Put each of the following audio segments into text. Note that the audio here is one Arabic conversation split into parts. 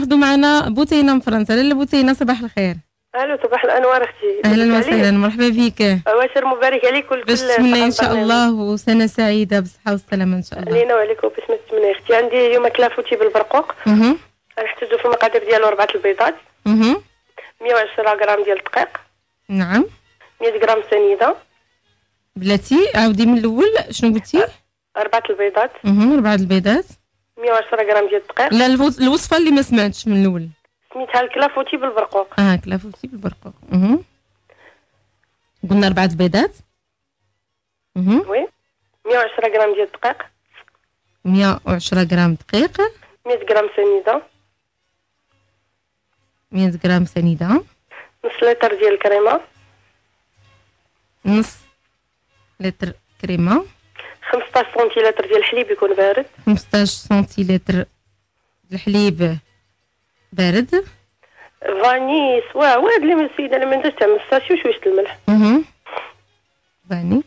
ناخذوا معنا بوتينه من فرنسا. لاله بوتينه صباح الخير. الو صباح الانوار اختي. اهلا وسهلا مرحبا بك. واشر مبارك عليك باش تسمينا ان شاء الله وسنه سعيده بالصحه والسلامه ان شاء الله. علينا وعليكم باش ما تسمينا اختي. عندي اليوم كلافوتي بالبرقوق. غنحتاجو في المقادير ديالو 4 البيضات. 110 غرام ديال الدقيق. نعم. 100 غرام سنيده. بلاتي عاودي من الاول شنو قلتي؟ 4 البيضات. 4 البيضات. 110 غرام ديال الدقيق. لا الوصفه اللي ما سمعتش من الاول. سميتها الكلافوتي بالبرقوق. كلافوتي بالبرقوق. قلنا 4 البيضات. وي. 110 غرام ديال الدقيق. 110 غرام دقيق. 100 غرام سنيده. 100 غرام سنيده. نص لتر ديال الكريمه. نص لتر كريمه. 15 سنتيلتر ديال الحليب يكون بارد. 15 سنتيلتر الحليب بارد. فاني سواء واد اللي من السيده اللي ما نديرش تعمل الساشي وشويه الملح. فاني.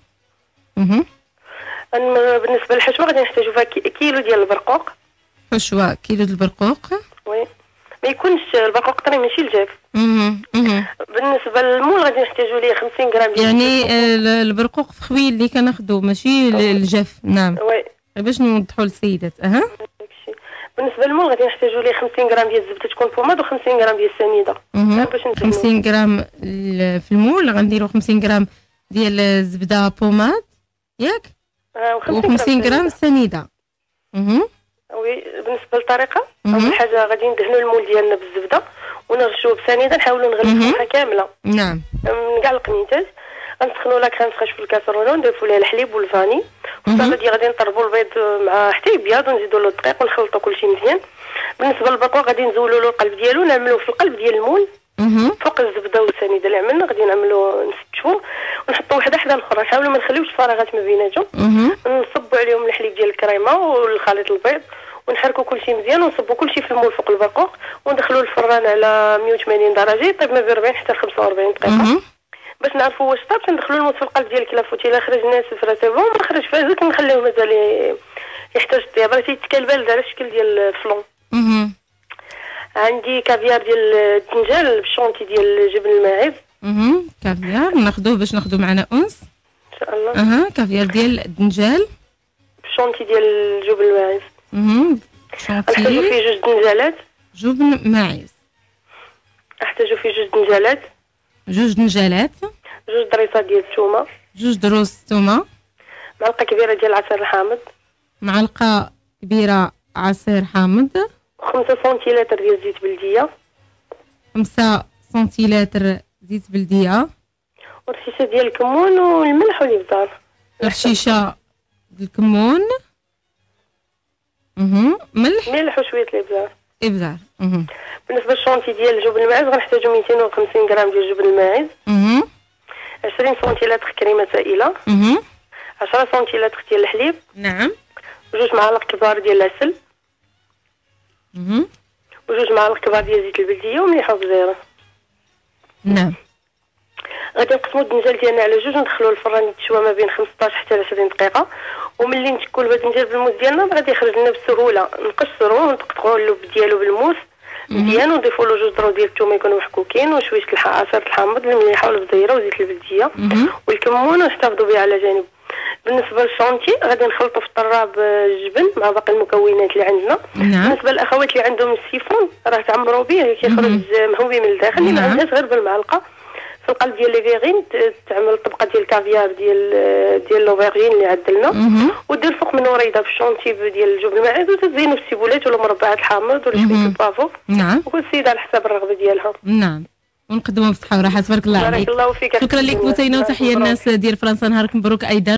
بالنسبه للحشوه غادي نحتاجو فيها كيلو ديال البرقوق. حشوه كيلو ديال البرقوق. وي ما يكونش البرقوق طري ماشي الجاف. بالنسبه للمول غادي نحتاجو ليه 50 غرام ديال يعني البرقوق فخوي اللي كناخذو ماشي الجاف. نعم. وي باش نوضحوا للسيدات. بالنسبه للمول غادي نحتاجو ليه 50 غرام ديال الزبده تكون بوماد و50 غرام ديال السنيده. باش 50 غرام في المول غنديروا 50 غرام ديال الزبده بوماد ياك و50 غرام السنيده. وي بالنسبه للطريقه اول حاجه غادي ندهنوا المول ديالنا بالزبده ونغشوه بسنيده نحاولوا نغلفوها كامله. نعم. من كاع القنيتات غنسخنوا لا كريم فريش في الكاسرونه ونضيفوا ليها الحليب والفاني. الصاله دي غادي نطربوا البيض مع حتى يبيض ونزيدوا له الدقيق ونخلطوا كلشي مزيان. بالنسبه للبرقوق غادي نزولوا له القلب ديالو نعملوه في القلب ديال المول فوق الزبده والسنيده اللي عملنا غادي نعملوا نفتشوه ونحطوا وحده حدا الاخرى. نحاولوا ما نخليوش فراغات ما بيناتهم. نصبوا عليهم الحليب ديال الكريمه والخليط البيض ونحركوا كلشي مزيان ونصبوا كلشي في المول فوق البرقوق وندخلوا الفران على 180 درجه يطيب ما بين 40 حتى 45 دقيقه. باش نعرفوا واش طاب ندخلوا الموت في القلب ديال الكلافوتي. الا خرج ناشف راه سي بون، ما خرج فازك نخليوه مازال يحتاج الطياب راه تيتكال بارد على الشكل ديال الفلون. عندي كافيار ديال الدنجال بالشونتي ديال جبن الماعز. كافيار ناخذوه باش ناخذو معنا انس ان شاء الله. كافيار ديال الدنجال بالشونتي ديال جبن الماعز. شونتي نحتاجو فيه 2 دنجالات. جبن ماعز. نحتاجو فيه 2 دنجالات. 2 دنجالات. 2 ضريصات ديال الثومه. 2 ضروس ثومه. معلقه كبيره ديال العصير الحامض. معلقه كبيره عصير حامض. 5 سنتيلتر ديال زيت بلديه. 5 سنتيلتر زيت بلديه. ورشيشه ديال الكمون والملح والابزار. رشيشه ديال الكمون. ملح وشويه الابزار. ابزار. بالنسبه للشونتي ديال جبن الماعز غنحتاجو 250 غرام ديال جبن الماعز. 20 سنتيلتر كريمه سائله. 10 سنتيلتر ديال الحليب. نعم. 2 معالق كبار ديال العسل. و2 معالق كبار ديال زيت البلديه ومليحه وبزيره. نعم. غادي نقسموا الدنجال ديالنا على 2 وندخلوه للفران يتشوى ما بين 15 حتى 20 دقيقه. وملي نتكوا الباذنجان بالموس ديالنا غادي يخرج لنا بسهوله. نقشروه ونقطعوا اللب ديالو بالموس مزيان ونضيفوا له 2 ضروس ديال الثومه يكونوا محكوكين وشويه عصير الحامض المليحه والبزيره وزيت البلديه والكمون ونحتفظوا به على جانب. بالنسبه للشونتي غادي نخلطوا في الطراب الجبن مع باقي المكونات اللي عندنا. بالنسبه للاخوات اللي عندهم السيفون راه تعمروا به كيخرج مهوي من الداخل. اللي ما عندهاش غير بالمعلقه في القلب ديال لي فيغين تعمل طبقه ديال الكافيار ديال لوفيرجين اللي عدلنا ودير فوق من وريده بالشونتي ديال الجبن الماعز وتزينوا في السيبولات ولا مربعات الحامض ولا شويه البافو. وكل سيده على حسب الرغبه ديالها. نعم. ونقدموا بالصحه والراحه. تبارك الله عليك. بارك الله فيك. شكرا لك بوتينه وتحيه الناس ديال فرنسا. نهارك مبروك ايضا.